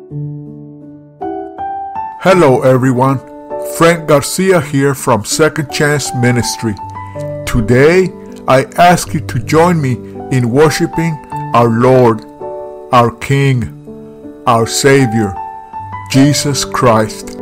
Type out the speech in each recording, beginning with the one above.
Hello everyone, Frank Garcia here from Second Chance Ministry. Today, I ask you to join me in worshiping our Lord, our King, our Savior, Jesus Christ.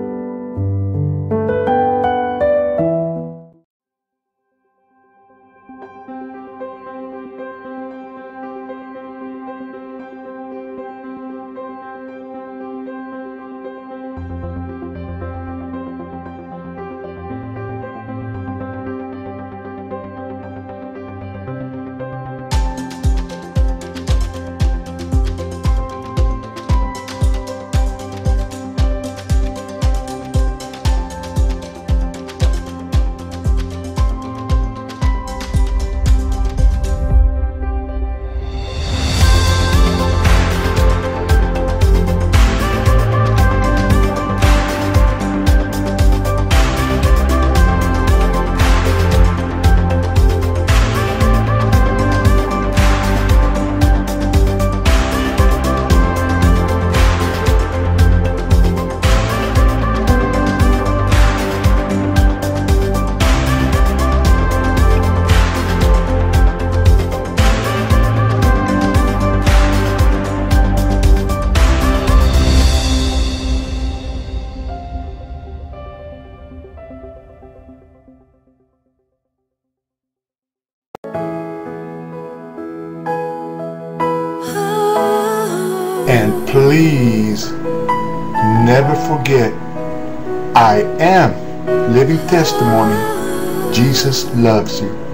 And please never forget, I am living testimony. Jesus loves you.